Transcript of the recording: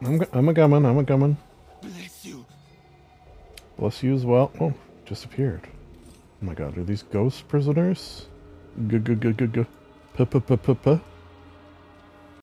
I'm a coming. I'm a coming. Bless you. Bless you as well. Oh, disappeared. Oh my god, are these ghost prisoners? G.